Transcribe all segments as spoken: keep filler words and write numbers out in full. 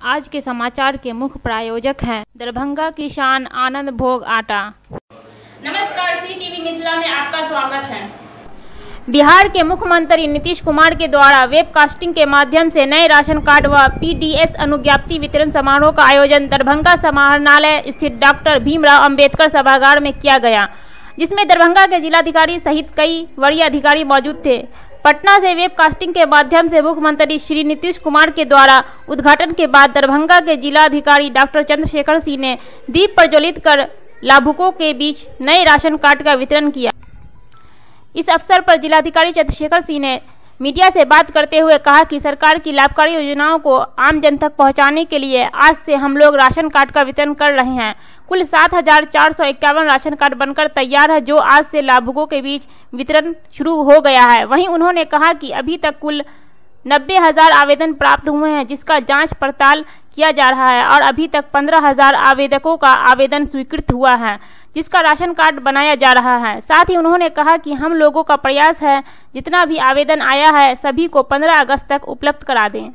आज के समाचार के मुख्य प्रायोजक हैं दरभंगा की शान आनंद भोग आटा। नमस्कार, सी टीवी मिथिला में आपका स्वागत है। बिहार के मुख्यमंत्री नीतीश कुमार के द्वारा वेबकास्टिंग के माध्यम से नए राशन कार्ड व पीडीएस अनुज्ञप्ति वितरण समारोह का आयोजन दरभंगा समाहरणालय स्थित डॉक्टर भीमराव अंबेडकर सभागार में किया गया, जिसमें दरभंगा के जिलाधिकारी सहित कई वरीय अधिकारी मौजूद थे। पटना से वेबकास्टिंग के माध्यम से मुख्यमंत्री श्री नीतीश कुमार के द्वारा उद्घाटन के बाद दरभंगा के जिलाधिकारी डॉक्टर चंद्रशेखर सिंह ने दीप प्रज्वलित कर लाभुकों के बीच नए राशन कार्ड का वितरण किया। इस अवसर पर जिलाधिकारी चंद्रशेखर सिंह ने मीडिया से बात करते हुए कहा कि सरकार की लाभकारी योजनाओं को आम जन तक पहुंचाने के लिए आज से हम लोग राशन कार्ड का वितरण कर रहे हैं। कुल सात हजार चार सौ इक्यावन राशन कार्ड बनकर तैयार है, जो आज से लाभुकों के बीच वितरण शुरू हो गया है। वहीं उन्होंने कहा कि अभी तक कुल नब्बे हजार आवेदन प्राप्त हुए हैं, जिसका जांच पड़ताल किया जा रहा है और अभी तक पंद्रह हजार आवेदकों का आवेदन स्वीकृत हुआ है, जिसका राशन कार्ड बनाया जा रहा है। साथ ही उन्होंने कहा कि हम लोगों का प्रयास है जितना भी आवेदन आया है सभी को पंद्रह अगस्त तक उपलब्ध करा दें।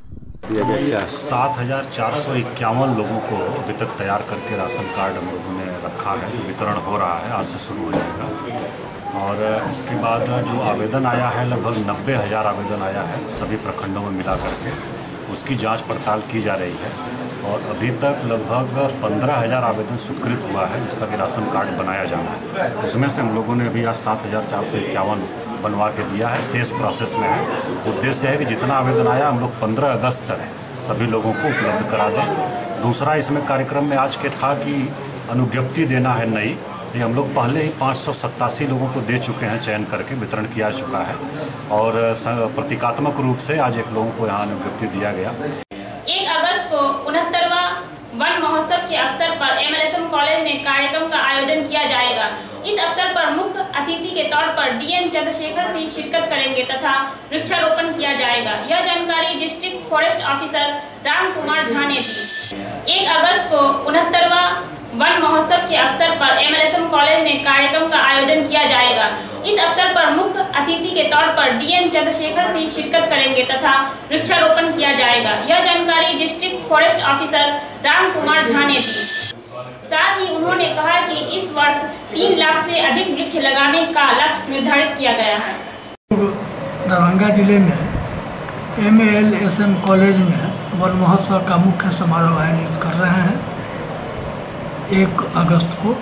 सात हजार चार सौ इक्यावन लोगों को अभी तक तैयार करके राशन कार्ड हम लोगों ने रखा है, जो वितरण हो रहा है, आज से शुरू हो जाएगा। और इसके बाद जो आवेदन आया है लगभग नब्बे हज़ार आवेदन आया है सभी प्रखंडों में मिला करके, उसकी जांच पड़ताल की जा रही है और अभी तक लगभग पंद्रह हज़ार आवेदन स्वीकृत हुआ है, जिसका कि राशन कार्ड बनाया जाना है। उसमें से हम लोगों ने अभी आज सात हज़ार चार सौ इक्यावन बनवा के दिया है, शेष प्रोसेस में है। उद्देश्य है कि जितना आवेदन आया हम लोग पंद्रह अगस्त तक सभी लोगों को उपलब्ध करा दें। दूसरा इसमें कार्यक्रम में आज के था कि अनुज्ञप्ति देना है नई, ये हम लोग पहले ही पाँच सौ सत्तासी लोगों को दे चुके हैं, चयन करके वितरण किया चुका है और प्रतीकात्मक रूप से आज एक लोगों को यहाँ अनुज्ञप्ति दिया गया। एक अगस्त को उनहत्तरवां वन महोत्सव के अवसर पर एमएलएसएम कॉलेज में कार्यक्रम का आयोजन किया जाएगा। इस अवसर पर मुख्य अतिथि के तौर पर डीएम चंद्रशेखर सिंह शिरकत करेंगे तथा वृक्षारोपण किया जाएगा। यह जानकारी district forest officer Ram Kumar Jha ने दी। एक अगस्त को उनहत्तरवां वन महोत्सव के अवसर पर एमएलएसएम कॉलेज में कार्यक्रम का आयोजन किया जाएगा। इस अवसर पर मुख्य अतिथि के तौर पर डीएम चंद्रशेखर सिंह शिरकत करेंगे तथा वृक्षारोपण किया जाएगा। यह जानकारी district forest officer Ram Kumar Jha ने दी। साथ ही उन्होंने कहा कि इस वर्ष तीन लाख से अधिक वृक्ष लगाने का लक्ष्य निर्धारित किया गया है। दरभंगा जिले में एमएलएसएम कॉलेज में वन महोत्सव का मुख्य समारोह आयोजित कर रहे हैं एक अगस्त को।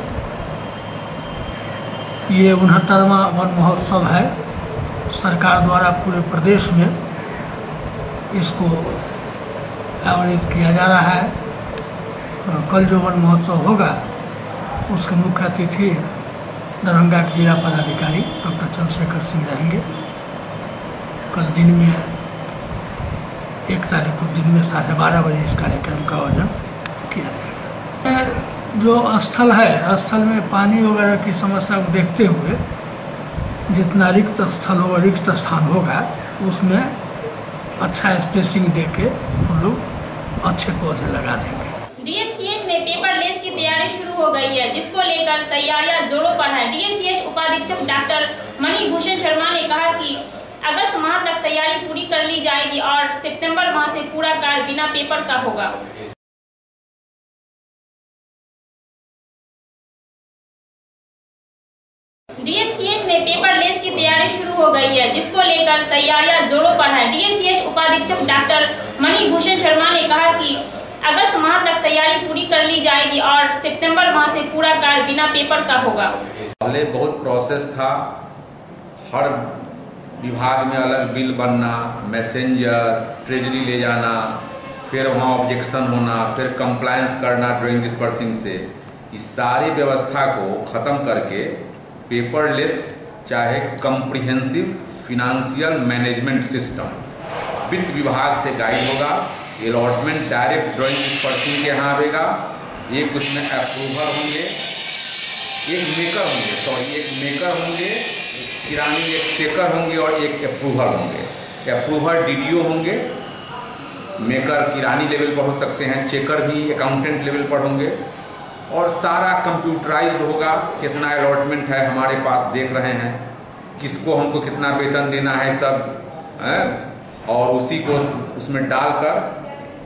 ये उनहत्तरवां वन महोत्सव है। सरकार द्वारा पूरे प्रदेश में इसको आयोजित किया जा रहा है। कल जो वन महोत्सव होगा उसके मुख्य अतिथि दरभंगा के जिला पदाधिकारी डॉक्टर चंद्रशेखर सिंह रहेंगे। कल दिन में एक तारीख को दिन में साढ़े बारह बजे इस कार्यक्रम का आयोजन किया जाएगा। जो स्थल है, स्थल में पानी वगैरह की समस्या को देखते हुए जितना रिक्त स्थल होगा, रिक्त स्थान होगा, उसमें अच्छा स्पेसिंग देके हम लोग अच्छे पौधे लगा देंगे। डीएमसीएच में पेपरलेस की तैयारी शुरू हो गई है, जिसको लेकर तैयारियां जोरों पर है। डीएमसीएच उपाधीक्षक डॉक्टर मणिभूषण शर्मा ने कहा कि अगस्त माह तक तैयारी पूरी कर ली जाएगी और सितंबर माह से पूरा कार्य बिना पेपर का होगा। डीएमसीएच में पेपरलेस की तैयारी शुरू हो गई है, जिसको लेकर तैयारियां जोरों पर है। डीएमसीएच उपाधीक्षक डॉक्टर मणिभूषण शर्मा ने कहा कि अगस्त माह तक तैयारी पूरी कर ली जाएगी और सितंबर माह से पूरा कार्य बिना पेपर का होगा। पहले बहुत प्रोसेस था, हर विभाग में अलग बिल बनना, मैसेंजर, ट्रेजरी ले जाना, फिर वहाँ ऑब्जेक्शन होना, फिर कंप्लायंस करना ड्राइंग डिस्पर्सिंग से। इस सारी व्यवस्था को ख़त्म करके पेपरलेस चाहे कम्प्रिहेंसिव फिनेंशियल मैनेजमेंट सिस्टम वित्त विभाग से गाइड होगा। अलॉटमेंट डायरेक्ट ड्राइंग डिस्पर्सिंग के यहाँ आएगा। एक उसमें अप्रूवर होंगे, एक मेकर होंगे सॉरी एक मेकर होंगे, किरानी एक चेकर होंगे और एक अप्रूवर होंगे। अप्रूवर डीडीओ होंगे, मेकर किरानी लेवल पर हो सकते हैं, चेकर भी अकाउंटेंट लेवल पर होंगे और सारा कंप्यूटराइज्ड होगा। कितना अलॉटमेंट है हमारे पास देख रहे हैं, किसको हमको कितना वेतन देना है सब है, और उसी को उसमें डालकर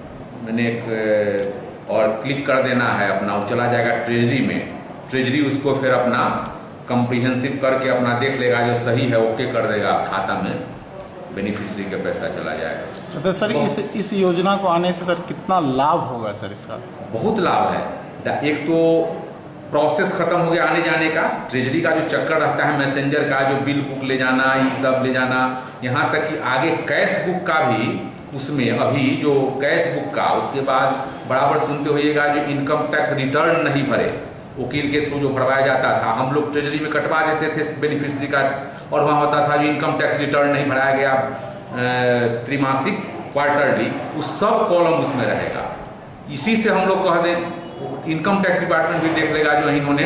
मैंने एक और क्लिक कर देना है अपना, वो चला जाएगा ट्रेजरी में। ट्रेजरी उसको फिर अपना कम्प्रीहेंसिव करके अपना देख लेगा, जो सही है ओके कर देगा, खाता में बेनिफिशियरी का पैसा चला जाएगा। तो सर इस इस योजना को आने से सर कितना लाभ होगा सर इसका? बहुत लाभ है। एक तो प्रोसेस खत्म हो गया आने जाने का, ट्रेजरी का जो चक्कर रहता है, मैसेंजर का जो बिल बुक ले जाना, ये सब ले जाना, यहाँ तक कि आगे कैश बुक का भी उसमें अभी जो कैश बुक का, उसके बाद बराबर सुनते होइएगा जो इनकम टैक्स रिटर्न नहीं भरे, वकील के थ्रू जो भरवाया जाता था, हम लोग ट्रेजरी में कटवा देते थे बेनिफिशियरी का, और वहाँ होता था जो इनकम टैक्स रिटर्न नहीं भराया गया त्रिमासिक, क्वार्टरली, उस सब कॉलम उसमें रहेगा। इसी से हम लोग कह दें, इनकम टैक्स डिपार्टमेंट भी देख लेगा जो इन्होंने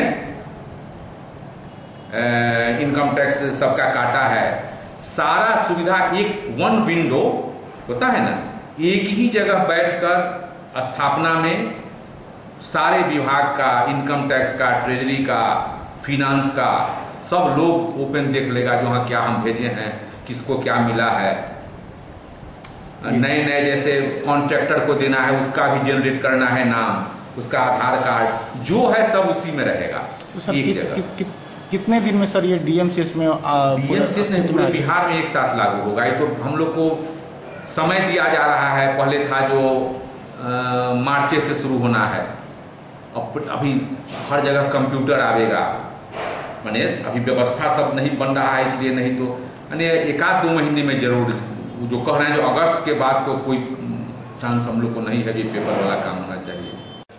इनकम टैक्स सबका काटा है, सारा सुविधा एक वन विंडो होता है ना, एक ही जगह बैठकर स्थापना में सारे विभाग का, इनकम टैक्स का, ट्रेजरी का, फिनांस का, सब लोग ओपन देख लेगा जो हाँ क्या हम भेजे हैं, किसको क्या मिला है। नए नए जैसे कॉन्ट्रैक्टर को देना है, उसका भी जनरेट करना है नाम, उसका आधार कार्ड जो है सब उसी में रहेगा। तो सर एक कि, जगह कि, कि, कितने दिन में सर ये डीएमसीएच में डीएमसीएच नहीं पूरे बिहार में एक साथ लागू होगा। ये तो हम लोग को समय दिया जा रहा है, पहले था जो मार्च से शुरू होना है, अब अभी हर जगह कंप्यूटर आवेगा, मनीष अभी व्यवस्था सब नहीं बन रहा है, इसलिए नहीं तो यानी एक आध दो महीने में जरूर, जो कह रहे हैं जो अगस्त के बाद तो कोई चांस हम लोग को नहीं है, ये पेपर वाला काम होना चाहिए।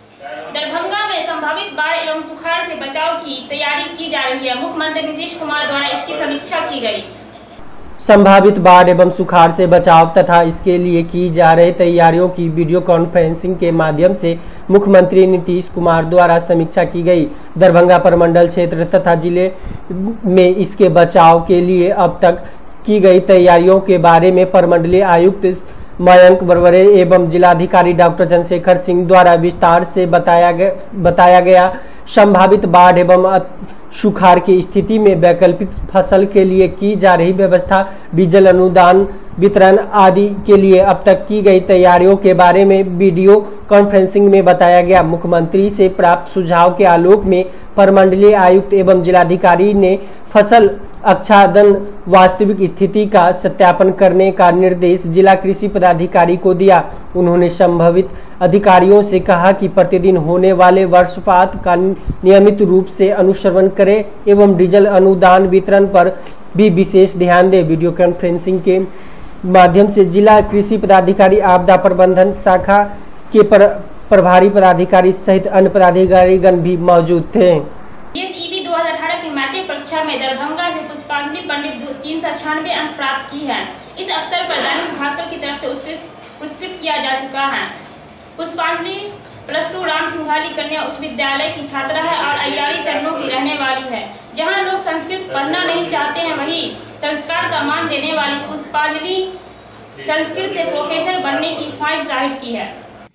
दरभंगा में संभावित बाढ़ एवं सुखाड़ से बचाव की तैयारी की जा रही है। मुख्यमंत्री नीतीश कुमार द्वारा इसकी समीक्षा की गई। संभावित बाढ़ एवं सुखाड़ से बचाव तथा इसके लिए की जा रही तैयारियों की वीडियो कॉन्फ्रेंसिंग के माध्यम से मुख्यमंत्री नीतीश कुमार द्वारा समीक्षा की गई। दरभंगा प्रमंडल क्षेत्र तथा जिले में इसके बचाव के लिए अब तक की गई तैयारियों के बारे में प्रमंडलीय आयुक्त मयंक बरवरे एवं जिलाधिकारी डॉक्टर चंद्रशेखर सिंह द्वारा विस्तार से बताया गया बताया गया संभावित बाढ़ एवं सुखाड़ की स्थिति में वैकल्पिक फसल के लिए की जा रही व्यवस्था, डीजल अनुदान वितरण आदि के लिए अब तक की गई तैयारियों के बारे में वीडियो कॉन्फ्रेंसिंग में बताया गया। मुख्यमंत्री से प्राप्त सुझाव के आलोक में प्रमंडलीय आयुक्त एवं जिलाधिकारी ने फसल आच्छादन वास्तविक स्थिति का सत्यापन करने का निर्देश जिला कृषि पदाधिकारी को दिया। उन्होंने संबंधित अधिकारियों से कहा कि प्रतिदिन होने वाले वर्षपात का नियमित रूप से अनुश्रवण करें एवं डीजल अनुदान वितरण पर भी विशेष ध्यान दें। वीडियो कॉन्फ्रेंसिंग के माध्यम से जिला कृषि पदाधिकारी, आपदा प्रबंधन शाखा के पर, प्रभारी पदाधिकारी सहित अन्य पदाधिकारीगण भी मौजूद थे। ईबी दो हज़ार अठारह की मैट्रिक परीक्षा में दरभंगा से पुष्पांजलि पंडित तीन सौ छियानवे अंक प्राप्त की है। इस अवसर पर दैनिक भास्कर की तरफ से उसके पुरस्कृत किया जा चुका है। पुष्पांजलि प्लस टू राम सिंघाली कन्या उच्च विद्यालय की छात्रा है और अय्यारी चरणों की रहने वाली है। जहां लोग संस्कृत पढ़ना नहीं चाहते हैं, वहीं संस्कार का मान देने वाली पुष्पांजलि संस्कृत से प्रोफेसर बनने की ख्वाहिश जाहिर की है।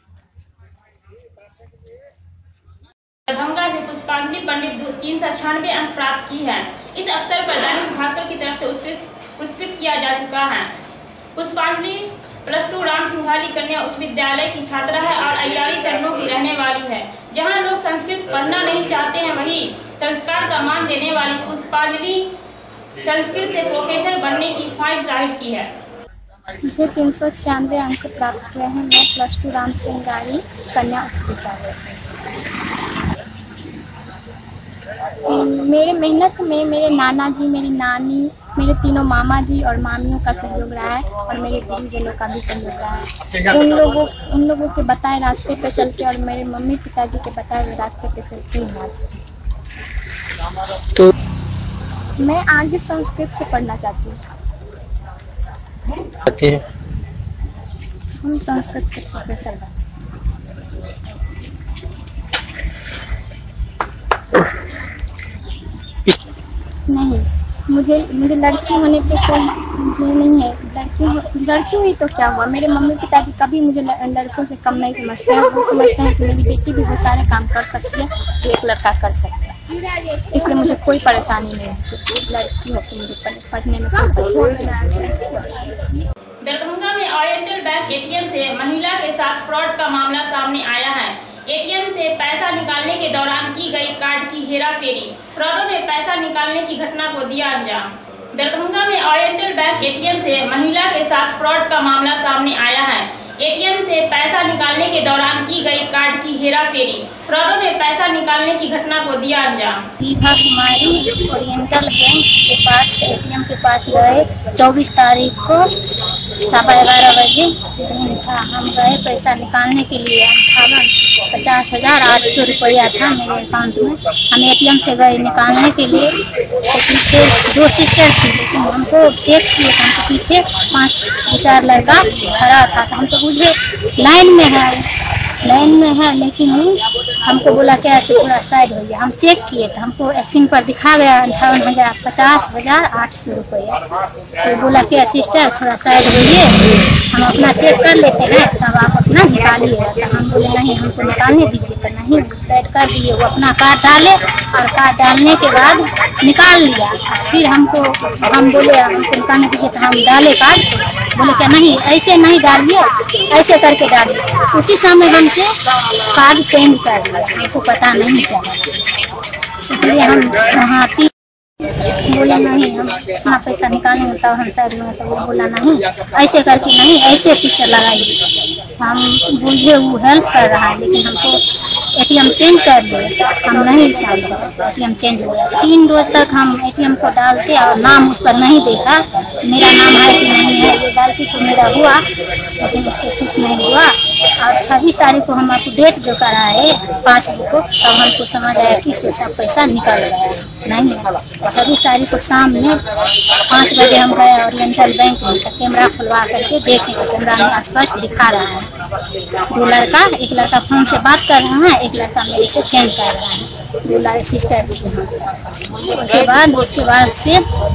दरभंगा से पुष्पांजलि पंडित तीन सौ छियानवे अंक प्राप्त की है। इस अवसर पर दैनिक भास्कर की तरफ से उसके पुरस्कृत किया जा चुका है। पुष्पांजलि प्लस टू राम सिंघाली कन्या उच्च विद्यालय की छात्रा है और अय्यारी चरणों की रहने वाली है। जहां लोग संस्कृत पढ़ना नहीं चाहते हैं, वहीं संस्कार का मान देने वाली पुष्पांजलि संस्कृत से प्रोफेसर बनने की ख्वाहिश जाहिर की है। मुझे तीन सौ छियानवे अंक प्राप्त हुए हैं। मैं प्लस टू राम सिंघाली कन्या उच्च विद्यालय से। मेरे मेहनत में मेरे नाना जी, मेरी नानी, मेरे तीनों मामा जी और मामियों का सहयोग रहा है और मेरे गुरुजनों का भी सहयोग रहा है। उन लोगों उन लोगों के बताए रास्ते पे चल के और मेरे मम्मी पिताजी के बताए हुए रास्ते पे चल के आज तो मैं आगे संस्कृत से पढ़ना चाहती हूँ। हम संस्कृत के प्रोफेसर बनना नहीं। मुझे मुझे लड़की होने पे कोई ये नहीं है। लड़की लड़की हुई तो क्या हुआ। मेरे मम्मी पिताजी कभी मुझे लड़कों से कम नहीं समझते हैं। वो समझते हैं कि मेरी बेटी भी वो सारे काम कर सकती है जो एक लड़का कर सकता है। इसलिए मुझे कोई परेशानी नहीं है कि लड़की हो तो मुझे पढ़ने में कोई परेशानी नहीं है। दरभंगा में ओरिएंटल बैंक एटीएम से महिला के साथ फ्रॉड का मामला सामने आया है। एटीएम से पैसा निकालने के दौरान की गई कार्ड की हेराफेरी, फ्रॉडों ने पैसा निकालने की घटना को दिया अंजाम। दरभंगा में ओरिएंटल बैंक एटीएम से महिला के साथ फ्रॉड का मामला सामने आया है। एटीएम से पैसा निकालने के दौरान की गई कार्ड की हेराफेरी, फ्रॉडों ने पैसा निकालने की घटना को दिया अंजाम। दीपा कुमारी ओरिएंटल बैंक के पास एटीएम के पास गए चौबीस तारीख को सवा ग्यारह बजे दिन था। हम गए पैसा निकालने के लिए, अंठावन पचास हजार आठ सौ रुपया था मेरे अकाउंट में। हम एटीएम से गए निकालने के लिए, तो पीछे दो सिस्टर थी, लेकिन हमको चेक किए, हमको पीछे पाँच चार लड़का खड़ा था। तो हम तो बुझे लाइन में है लाइन में है लेकिन वो हमको बोला क्या ऐसे थोड़ा साइड हो गया। हम चेक किए तो हमको एसिन पर दिखा गया अंठावन हजार पचास हजार आठ सौ रुपया। तो बोला क्या सिस्टर थोड़ा साइड होइए, हम अपना चेक कर लेते हैं, तब आप अपना निकालिए। तो हम बोले नहीं, हमको निकालने दीजिए। तो नहीं, साइड कर दिए। वो अपना कार्ड डाले और कार्ड डालने के बाद निकाल लिया। फिर हमको हम बोले हमको निकालने दीजिए, तो हम डाले कार्ड। बोले क्या नहीं, ऐसे नहीं डालिए, ऐसे करके डालिए। उसी समय हमसे कार्ड चेंज कर दिया, हमको पता नहीं चला। इसलिए हम वहाँ बोला नहीं, हम अपना पैसा निकालेंगे तब हम साइड में। तो वो बोला नहीं, ऐसे करके नहीं, ऐसे सिस्टर लगाइए। हम बुझे वो हेल्प कर रहा है, लेकिन हमको एटीएम चेंज कर दिए। हम नहीं समझे, एटीएम चेंज हो गया। तीन रोज तक हम एटीएम को डालते और नाम उस पर नहीं देखा, मेरा नाम है कि नहीं है। ये डालती तो मेरा हुआ, लेकिन उससे कुछ नहीं हुआ। और छब्बीस तारीख को हम आपको डेट जो कराए पासबुक को, तब हमको समझ आया कि इससे सब पैसा निकल गया नहीं। छब्बीस तारीख को शाम में पाँच बजे हम गए ओरिएंटल बैंक में, तो कैमरा खुलवा करके देखे तो कैमरा में स्पष्ट दिखा रहा है दो लड़का, एक लड़का फोन से बात कर रहा है, एक लड़का मेरे से चेंज कर रहा है। दो लड़के सिस्टर थी। उसके बाद उसके बाद से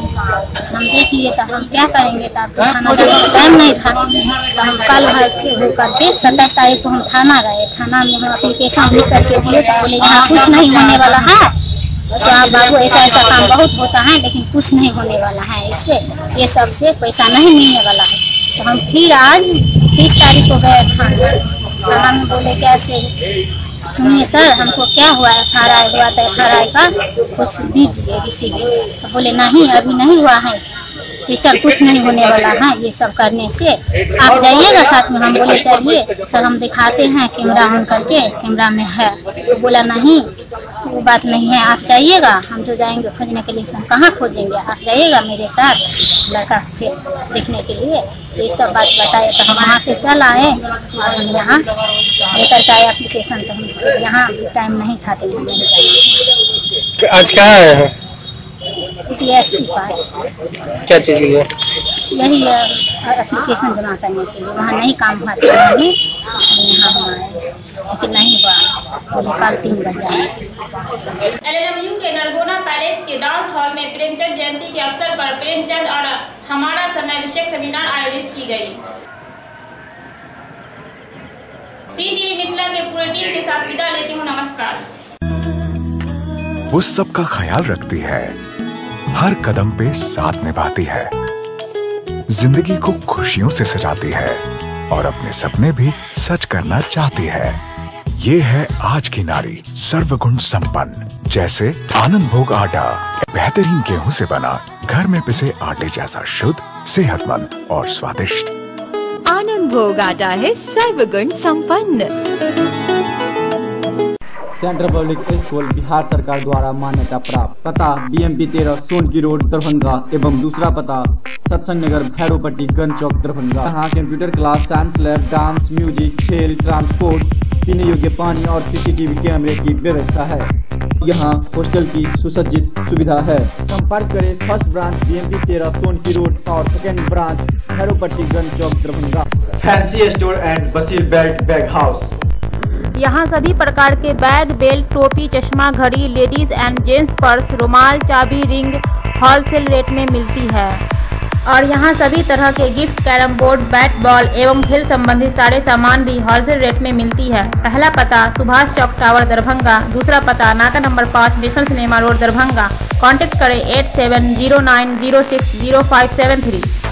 हम देख लिए, तो हम क्या करेंगे, तो अब तो थाना जाने का टाइम नहीं था। तो हम कल हो करके सत्ताईस तारीख को हम थाना गए। थाना में हम एप्लीकेशन लिख करके दिए, तो बोले यहाँ कुछ नहीं होने वाला है। तो आप बाबू ऐसा ऐसा काम बहुत होता है, लेकिन कुछ नहीं होने वाला है, इससे ये सब से पैसा नहीं मिलने वाला है। तो हम फिर आज तीस तारीख को गए थाना। थाना में बोले कैसे, सुनिए सर हमको क्या हुआ, एफ आर आई हुआ था, एफ आर आई का कुछ दीजिए रिसीव। तो बोले नहीं अभी नहीं हुआ है सिस्टर, कुछ नहीं होने वाला है ये सब करने से, आप जाइएगा साथ में। हम बोले चलिए सर, हम दिखाते हैं कैमरा ऑन करके, कैमरा में है। तो बोला नहीं वो बात नहीं है, आप जाइएगा, हम जो जाएंगे खोजने के लिए। हम कहाँ खोजेंगे, आप जाइएगा मेरे साथ लड़का फेस देखने के लिए। ये सब बात बताए, तो हम वहाँ से चल आए और हम यहाँ लेकर के आए एप्लीकेशन। तो हम यहाँ टाइम नहीं था, तो नहीं जाना। आज कहाँ आए हैं? एस पी पास। क्या चीज़ की है? यही एप्लीकेशन जमा करने के लिए। वहाँ नहीं काम हुआ था हमें, यहाँ हम आए, लेकिन नहीं हुआ। बोले कल तीन बजे आए। एल एन एम यू के नरगोना पैलेस के डांस हॉल में प्रेमचंद जयंती के अवसर पर प्रेमचंद और हमारा समय विषयक सेमिनार आयोजित की गई। सी टीवी मिथिला के पूरे टीम के साथ विदा लेती हूँ, नमस्कार। वो सबका ख्याल रखती है, हर कदम पे साथ निभाती है, जिंदगी को खुशियों से सजाती है और अपने सपने भी सच करना चाहती है। ये है आज की नारी, सर्वगुण संपन्न। जैसे आनंद भोग आटा, बेहतरीन गेहूं से बना, घर में पिसे आटे जैसा शुद्ध, सेहतमंद और स्वादिष्ट। आनंद भोग आटा है सर्वगुण संपन्न। सेंट्रल पब्लिक स्कूल बिहार सरकार द्वारा मान्यता प्राप्त। पता बी एम पी तेरह सोनकी रोड दरभंगा एवं दूसरा पता सत्संग नगर भैरोपट्टी गंज चौक दरभंगा। यहाँ computer class, science lab, dance, music, खेल, ट्रांसपोर्ट, पीने योग्य पानी और सीसीटीवी कैमरे की व्यवस्था है। यहाँ हॉस्टल की सुसज्जित सुविधा है। संपर्क करें first branch B M P तेरह सोनकी रोड और second branch Bhairopatti Ganj Chowk Darbhanga. Fancy store and Basir belt bag house. यहाँ सभी प्रकार के बैग, बेल्ट, टोपी, चश्मा, घड़ी, लेडीज एंड जेंट्स पर्स, रुमाल, चाबी, रिंग होलसेल रेट में मिलती है। और यहाँ सभी तरह के gift, carrom board, bat ball एवं खेल संबंधित सारे सामान भी होलसेल रेट में मिलती है। पहला पता सुभाष चौक टावर दरभंगा, दूसरा पता नाका नंबर पाँच national cinema road Darbhanga. Contact करें eight seven zero nine zero six zero five seven three.